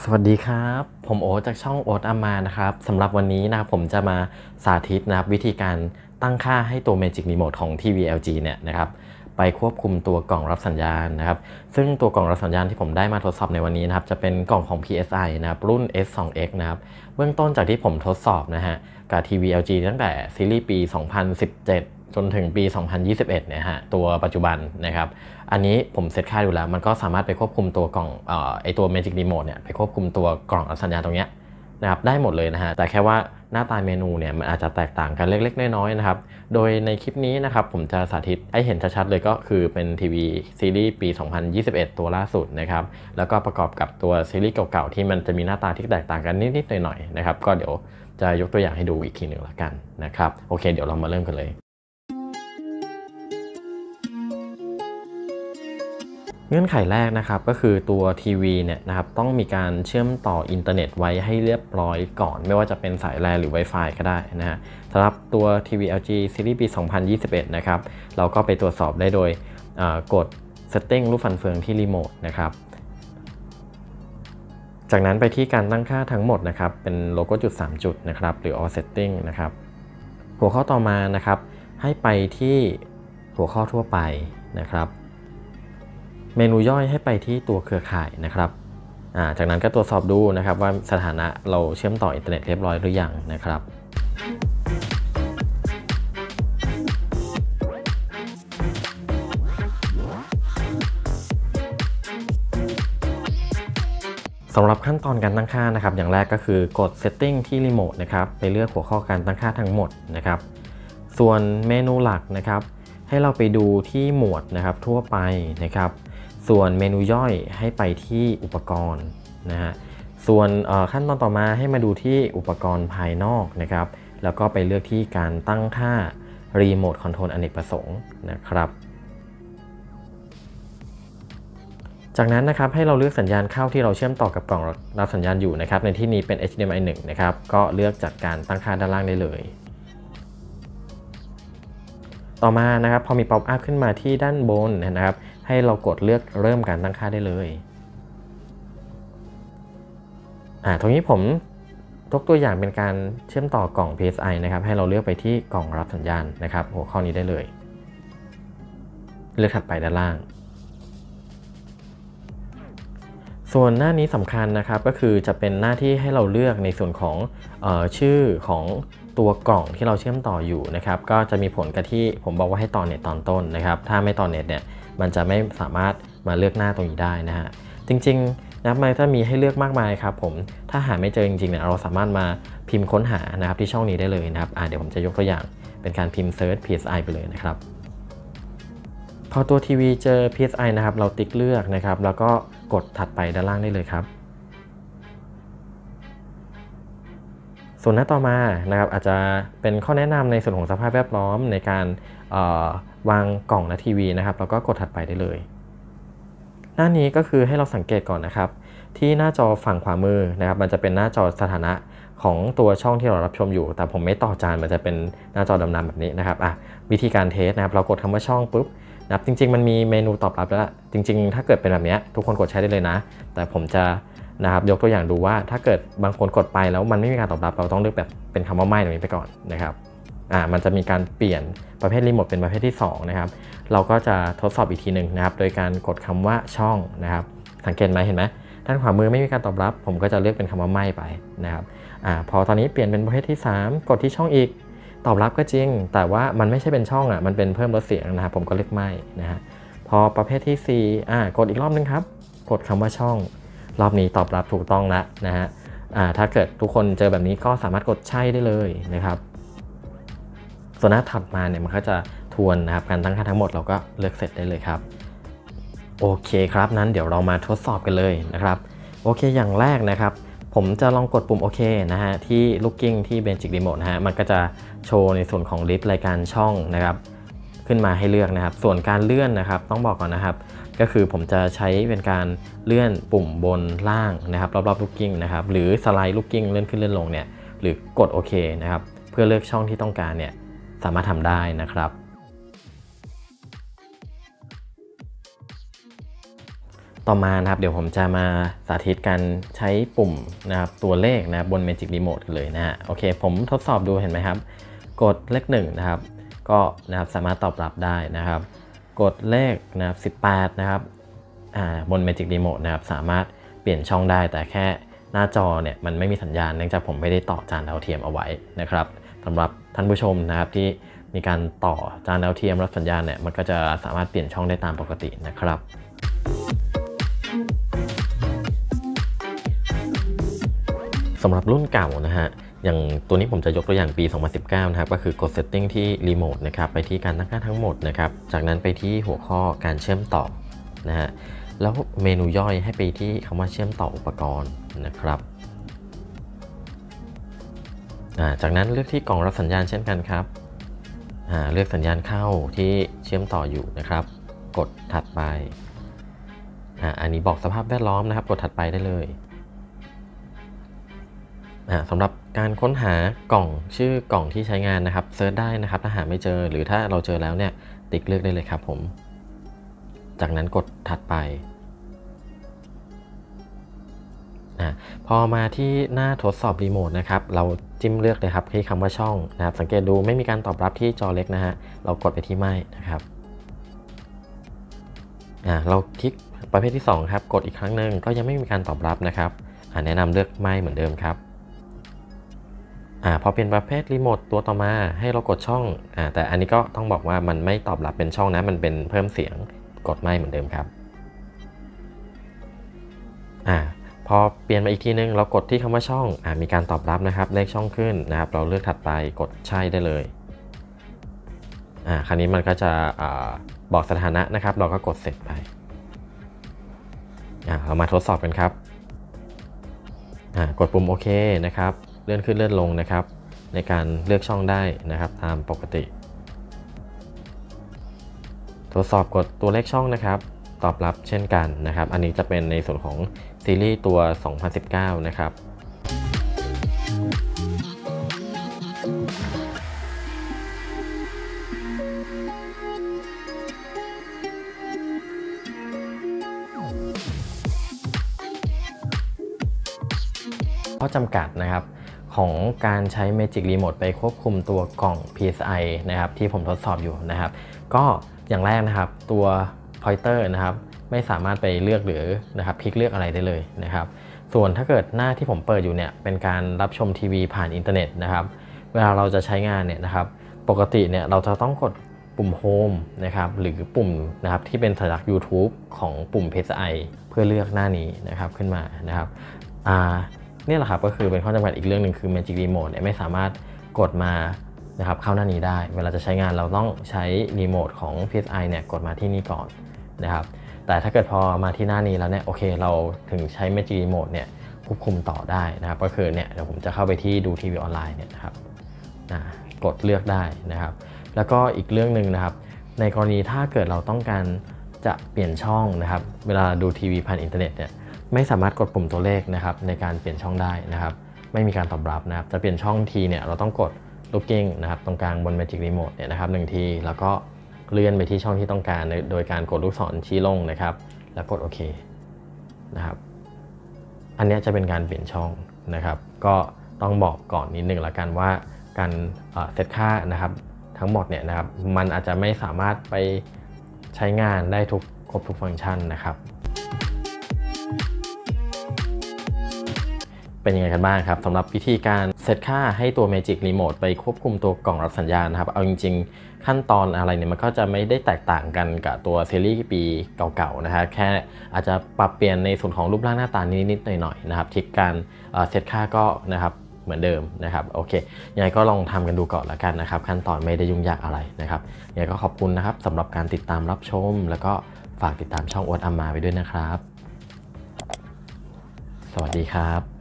สวัสดีครับผมโอ๊ตจากช่องโอ๊ตอามานะครับสำหรับวันนี้นะครับผมจะมาสาธิตนะครับวิธีการตั้งค่าให้ตัว Magic Remote ของทีวี LG เนี่ยนะครับไปควบคุมตัวกล่องรับสัญญาณนะครับซึ่งตัวกล่องรับสัญญาณที่ผมได้มาทดสอบในวันนี้นะครับจะเป็นกล่องของ PSI นะครับรุ่น S2X นะครับเบื้องต้นจากที่ผมทดสอบนะฮะกับทีวี LG ตั้งแต่ซีรีส์ปี 2017 จนถึงปี 2021 เนี่ยฮะตัวปัจจุบันนะครับอันนี้ผมเซตค่าดูแล้วมันก็สามารถไปควบคุมตัวกล่องไอตัว Magic Remote เนี่ยไปควบคุมตัวกล่องรับสัญญาณตรงเนี้ยนะครับได้หมดเลยนะฮะแต่แค่ว่าหน้าตาเมนูเนี่ยมันอาจจะแตกต่างกันเล็กๆน้อยๆนะครับโดยในคลิปนี้นะครับผมจะสาธิตให้เห็นชัดๆเลยก็คือเป็นทีวีซีรีส์ปี 2021 ตัวล่าสุดนะครับแล้วก็ประกอบกับตัวซีรีส์เก่าๆที่มันจะมีหน้าตาที่แตกต่างกันนิดๆหน่อยๆนะครับก็เดี๋ยวจะยกตัวอย่างให้ดูอีกทีหนึ่งละกันนะครับโอเคเดี๋ยวเรามาเริ่มกันเลยเงื่อนไขแรกนะครับก็คือตัวทีวีเนี่ยนะครับต้องมีการเชื่อมต่ออินเทอร์เน็ตไว้ให้เรียบร้อยก่อนไม่ว่าจะเป็นสายแลนหรือ Wi-Fi ก็ได้นะฮะสำหรับตัวทีวี LG ซีรีส์ปี 2021 นะครับเราก็ไปตรวจสอบได้โดยกด Setting รูปฟันเฟืองที่รีโมทนะครับจากนั้นไปที่การตั้งค่าทั้งหมดนะครับเป็นโลโก้จุด3จุดนะครับหรือ All Setting นะครับหัวข้อต่อมานะครับให้ไปที่หัวข้อทั่วไปนะครับเมนูย่อยให้ไปที่ตัวเครือข่ายนะครับจากนั้นก็ตรวจสอบดูนะครับว่าสถานะเราเชื่อมต่ออินเทอร์เน็ตเรียบร้อยหรือยังนะครับสำหรับขั้นตอนการตั้งค่านะครับอย่างแรกก็คือกด Setting ที่รีโมทนะครับไปเลือกหัวข้อการตั้งค่าทั้งหมดนะครับส่วนเมนูหลักนะครับให้เราไปดูที่หมวดนะครับทั่วไปนะครับส่วนเมนูย่อยให้ไปที่อุปกรณ์นะฮะส่วนขั้นตอนต่อมาให้มาดูที่อุปกรณ์ภายนอกนะครับแล้วก็ไปเลือกที่การตั้งค่ารีโมทคอนโทรลอเนกประสงค์นะครับจากนั้นนะครับให้เราเลือกสัญญาณเข้าที่เราเชื่อมต่อกับกล่องรับสัญญาณอยู่นะครับในที่นี้เป็น HDMI 1นะครับก็เลือกจากการตั้งค่าด้านล่างได้เลยต่อมานะครับพอมีป๊อปอัพขึ้นมาที่ด้านบนนะครับให้เรากดเลือกเริ่มการตั้งค่าได้เลยตรงนี้ผมยกตัวอย่างเป็นการเชื่อมต่อกล่อง PSI นะครับให้เราเลือกไปที่กล่องรับสัญญาณนะครับหัวข้อนี้ได้เลยเลือกถัดไปด้านล่างส่วนหน้านี้สำคัญนะครับก็คือจะเป็นหน้าที่ให้เราเลือกในส่วนของชื่อของตัวกล่องที่เราเชื่อมต่ออยู่นะครับก็จะมีผลกับที่ผมบอกว่าให้ต่อเน็ตตอนต้นนะครับถ้าไม่ต่อเน็ตเนี่ยมันจะไม่สามารถมาเลือกหน้าตรงนี้ได้นะฮะจริงๆนะครับมันจะมีให้เลือกมากมายครับผมถ้าหาไม่เจอจริงๆเนี่ยเราสามารถมาพิมพ์ค้นหานะครับที่ช่องนี้ได้เลยนะครับเดี๋ยวผมจะยกตัวอย่างเป็นการพิมพ์ Search PSI ไปเลยนะครับพอตัวทีวีเจอ PSI นะครับเราติ๊กเลือกนะครับแล้วก็กดถัดไปด้านล่างได้เลยครับส่วนหน้าต่อมานะครับอาจจะเป็นข้อแนะนำในส่วนของสภาพแวดล้อมในการวางกล่องและทีวีนะครับแล้วก็กดถัดไปได้เลยหน้านี้ก็คือให้เราสังเกตก่อนนะครับที่หน้าจอฝั่งขวามือนะครับมันจะเป็นหน้าจอสถานะของตัวช่องที่เรารับชมอยู่แต่ผมไม่ต่อจานมันจะเป็นหน้าจอดำๆแบบนี้นะครับวิธีการเทสนะครับเรากดคำว่าช่องปุ๊บนะครับจริงๆมันมีเมนูตอบรับแล้วจริงๆถ้าเกิดเป็นแบบนี้ทุกคนกดใช้ได้เลยนะแต่ผมจะนะครับยกตัวอย่างดูว่าถ้าเกิดบางคนกดไปแล้วมันไม่มีการตอบรับเราต้องเลือกแบบเป็นคำว่าไม่ตรงนี้ไปก่อนนะครับมันจะมีการเปลี่ยนประเภทรีโมทเป็นประเภทที่2นะครับเราก็จะทดสอบอีกทีหนึ่งนะครับโดยการกดคำว่าช่องนะครับสังเกตไหมเห็นไหมด้านขวามือไม่มีการตอบรับผมก็จะเลือกเป็นคำว่าไม่ไปนะครับพอตอนนี้เปลี่ยนเป็นประเภทที่3กดที่ช่องอีกตอบรับก็จริงแต่ว่ามันไม่ใช่เป็นช่องมันเป็นเพิ่มลดเสียงนะครับผมก็เลือกไม่นะฮะพอประเภทที่4กดอีกรอบนึงครับกดคำว่าช่องรอบนี้ตอบรับถูกต้องแล้วนะฮะถ้าเกิดทุกคนเจอแบบนี้ก็สามารถกดใช่ได้เลยนะครับส่วนหน้าถัดมาเนี่ยมันก็จะทวนนะครับการตั้งค่าทั้งหมดเราก็เลือกเสร็จได้เลยครับโอเคครับนั้นเดี๋ยวเรามาทดสอบกันเลยนะครับโอเคอย่างแรกนะครับผมจะลองกดปุ่มโอเคนะฮะที่ Looking ที่ Magic Remote นะฮะมันก็จะโชว์ในส่วนของลิสต์รายการช่องนะครับขึ้นมาให้เลือกนะครับส่วนการเลื่อนนะครับต้องบอกก่อนนะครับก็คือผมจะใช้เป็นการเลื่อนปุ่มบนล่างนะครับรอบๆ Looking นะครับหรือสไลด์ Looking เลื่อนขึ้นเลื่อนลงเนี่ยหรือกดโอเคนะครับเพื่อเลือกช่องที่ต้องการเนี่ยสามารถทำได้นะครับ ทต่อมานะครับเดี๋ยวผมจะมาสาธิตการใช้ปุ่มนะครับตัวเลขนะบน Magic Remote เลยนะฮะโอเคผมทดสอบดูเห็นไหมครับกดเลข1นะครับก็นะครับสามารถตอบรับได้นะครับกดเลขนะครับ18นะครับบน Magic Remote นะครับสามารถเปลี่ยนช่องได้แต่แค่หน้าจอเนี่ยมันไม่มีสัญญาณเนื่องจากผมไม่ได้ต่อจานดาวเทียมเอาไว้นะครับสำหรับท่านผู้ชมนะครับที่มีการต่อจานดาวเทียมรับสัญญาณเนี่ยมันก็จะสามารถเปลี่ยนช่องได้ตามปกตินะครับสำหรับรุ่นเก่านะฮะอย่างตัวนี้ผมจะยกตัวอย่างปี 2019 นะครับก็คือกด setting ที่รีโมทนะครับไปที่การตั้งค่าทั้งหมดนะครับจากนั้นไปที่หัวข้อการเชื่อมต่อนะฮะแล้วเมนูย่อยให้ไปที่คำว่าเชื่อมต่ออุปกรณ์นะครับจากนั้นเลือกที่กล่องรับสัญญาณเช่นกันครับเลือกสัญญาณเข้าที่เชื่อมต่ออยู่นะครับกดถัดไปอันนี้บอกสภาพแวดล้อมนะครับกดถัดไปได้เลยสำหรับการค้นหากล่องชื่อกล่องที่ใช้งานนะครับเซิร์ชได้นะครับถ้าหาไม่เจอหรือถ้าเราเจอแล้วเนี่ยติ๊กเลือกได้เลยครับผมจากนั้นกดถัดไปพอมาที่หน้าทดสอบรีโมทนะครับเราจิ้มเลือกเลยครับที่คำว่าช่องนะครับสังเกตดูไม่มีการตอบรับที่จอเล็กนะฮะเรากดไปที่ไม่นะครับเราคลิกประเภทที่2ครับกดอีกครั้งหนึ่งก็ยังไม่มีการตอบรับนะครับแนะนำเลือกไม่เหมือนเดิมครับพอเป็นประเภทรีโมทตัวต่อมาให้เรากดช่องแต่อันนี้ก็ต้องบอกว่ามันไม่ตอบรับเป็นช่องนะมันเป็นเพิ่มเสียงกดไม่เหมือนเดิมครับพอเปลี่ยนมาอีกทีนึงเรากดที่คำว่าช่องมีการตอบรับนะครับเลขช่องขึ้นนะครับเราเลือกถัดไปกดใช่ได้เลยคราวนี้มันก็จะบอกสถานะนะครับเราก็กดเสร็จไปเรามาทดสอบกันครับกดปุ่มโอเคนะครับเลื่อนขึ้นเลื่อนลงนะครับในการเลือกช่องได้นะครับตามปกติทดสอบกดตัวเลขช่องนะครับตอบรับเช่นกันนะครับอันนี้จะเป็นในส่วนของซีรีส์ตัว 2019 นะครับข้อจำกัดนะครับของการใช้ Magic Remote ไปควบคุมตัวกล่อง PSI นะครับที่ผมทดสอบอยู่นะครับก็อย่างแรกนะครับตัว pointer นะครับไม่สามารถไปเลือกหรือนะครับคลิกเลือกอะไรได้เลยนะครับส่วนถ้าเกิดหน้าที่ผมเปิดอยู่เนี่ยเป็นการรับชมทีวีผ่านอินเทอร์เน็ตนะครับเวลาเราจะใช้งานเนี่ยนะครับปกติเนี่ยเราจะต้องกดปุ่ม Home นะครับหรือปุ่มนะครับที่เป็นสัญลักษณ์ YouTube ของปุ่ม PSI เพื่อเลือกหน้านี้นะครับขึ้นมานะครับนี่แหละครับก็คือเป็นข้อจำกัดอีกเรื่องหนึ่งคือ Magic Remote เนี่ยไม่สามารถกดมานะครับเข้าหน้านี้ได้เวลาจะใช้งานเราต้องใช้รีโมทของ PSI เนี่ยกดมาที่นี่ก่อนนะครับแต่ถ้าเกิดพอมาที่หน้านี้แล้วเนี่ยโอเคเราถึงใช้ Magic Remote เนี่ยควบคุมต่อได้นะครับก็คือเนี่ยเดี๋ยวผมจะเข้าไปที่ดูทีวีออนไลน์เนี่ยนะครับกดเลือกได้นะครับแล้วก็อีกเรื่องหนึ่งนะครับในกรณีถ้าเกิดเราต้องการจะเปลี่ยนช่องนะครับเวลาดูทีวีผ่านอินเทอร์เน็ตเนี่ยไม่สามารถกดปุ่มตัวเลขนะครับในการเปลี่ยนช่องได้นะครับไม่มีการตอบรับนะครับจะเปลี่ยนช่องทีเนี่ยเราต้องกด looking นะครับตรงกลางบน Magic Remote เนี่ยนะครับ1ทีแล้วก็เลื่อนไปที่ช่องที่ต้องการโดยการกดลูกศรชี้ลงนะครับแล้วกดโอเคนะครับอันนี้จะเป็นการเปลี่ยนช่องนะครับก็ต้องบอกก่อนนิดนึงละกันว่าการเซตค่านะครับทั้งหมดเนี่ยนะครับมันอาจจะไม่สามารถไปใช้งานได้ครบทุกฟังก์ชันนะครับเป็นยังไงกันบ้างครับสำหรับวิธีการเซตค่าให้ตัว Magic Remote ไปควบคุมตัวกล่องรับสัญญาณนะครับเอาจริงๆขั้นตอนอะไรเนี่ยมันก็จะไม่ได้แตกต่างกันกับตัวซีรีส์ปีเก่าๆนะฮะแค่อาจจะปรับเปลี่ยนในส่วนของรูปร่างหน้าตานิดๆหน่อยๆนะครับที่การเซตค่าก็นะครับเหมือนเดิมนะครับโอเคยังไงก็ลองทำกันดูก่อนละกันนะครับขั้นตอนไม่ได้ยุ่งยากอะไรนะครับยังไงก็ขอบคุณนะครับสำหรับการติดตามรับชมแล้วก็ฝากติดตามช่องโอ๊ตอัมมาไว้ด้วยนะครับสวัสดีครับ